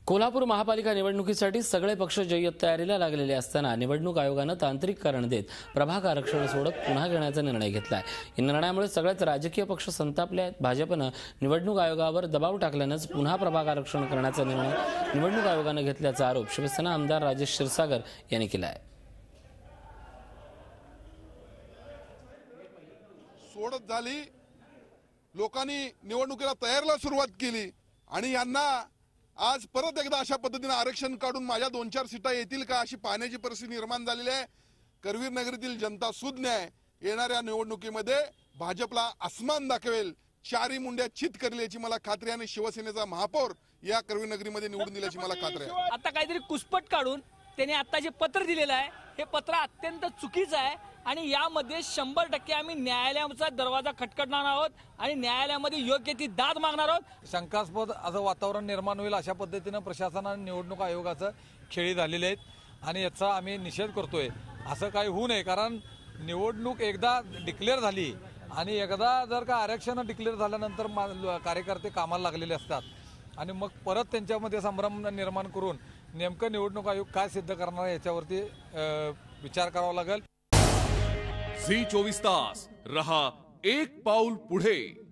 कोल्हापूर महापालिका निवडणुकीसाठी सगळे पक्ष जय्यत तयारीला लागलेले असताना निवडणूक आयोगाने तांत्रिक कारण देत प्रभाग आरक्षण सोडत पुन्हा घेण्याचा निर्णय घेतलाय। या निर्णयामुळे सगळेच राजकीय पक्ष संतापले आहेत। भाजपने निवडणूक आयोगावर दबाव टाकल्यानेच पुन्हा प्रभाग आरक्षण करण्याचा निर्णय निवडणूक आयोगाने घेतल्याचा आरोप शिवसेना आमदार राजेश क्षीरसागर यांनी केला आहे। सोडत झाली, लोकांनी निवडणुकीला तयारीला सुरुवात केली आणि यांना आज परत एकदा अशा पद्धतीने आरक्षण काढून माझ्या 2-4 सीटा येतील का अशी पाहण्याची परिस्थिती निर्माण झालेली आहे। करवीर नगरीतील जनता सुज्ञ आहे। येणाऱ्या निवडणुकीमध्ये भाजपला आसमान दाखवेल, चारी मुंड्या चित करेल याची मला खात्री आहे आणि शिवसेनेचा महापौर या करवीर नगरीमध्ये निवडून दिल्याची मला खात्री आहे। आता काहीतरी कुसपट काढून त्यांनी आता जे पत्र दिलेलं आहे हे पत्र अत्यंत चुकीचं आहे आणि यामध्ये 100% आम्ही न्यायालयाचा दरवाजा खटखटणार आहोत आणि न्यायालयामध्ये योग्य ती दाद मागणार आहोत। शंकास्पद असं वातावरण निर्माण होईल अशा पद्धतीने प्रशासनाने निवडणूक आयोगाचं खेळी झालेले आहेत आणि याचा आम्ही निषेध करतोय। असं काही होऊ नये, कारण निवडणूक एकदा डिक्लेअर झाली आणि एकदा जर का आरक्षण डिक्लेअर झाल्यानंतर कार्यकर्ते कामाला लागलेले असतात आणि मग परत त्यांच्यामध्ये संभ्रम निर्माण करून नेमकं निवडणूक आयोग काय सिद्ध करणार याच्यावरती विचार करावा लागेल। झी 24 तास रहा एक पाऊल पुढे।